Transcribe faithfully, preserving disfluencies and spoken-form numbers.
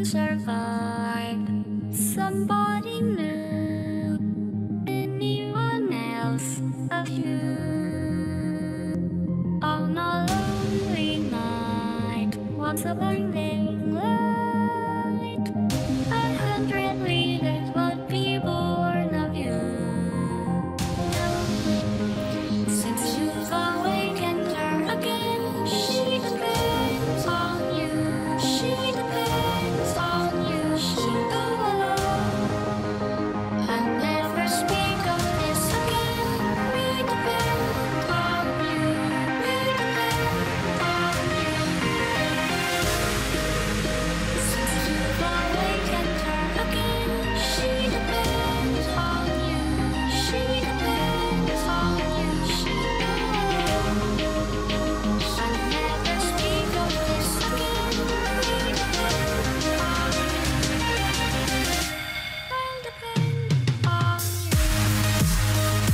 survive. Somebody new, anyone else of you. On a lonely night, once a blinding light, a hundred leaders would be born of you. Since you've awakened her again, she depends on you. She depends on you. She go alone and never speak of this again. We depend on you. We depend on you. Since you've awakened her again, she depends on you. She depends on you. She go alone and never speak of this again. We depend on you. I'll depend on you.